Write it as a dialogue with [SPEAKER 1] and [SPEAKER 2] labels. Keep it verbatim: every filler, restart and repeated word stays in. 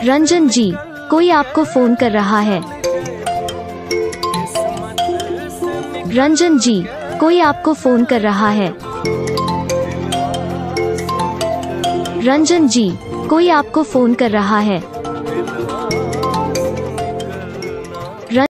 [SPEAKER 1] रंजन जी, कोई आपको फोन कर रहा है। रंजन जी, कोई आपको फोन कर रहा है। रंजन जी, कोई आपको फोन कर रहा है।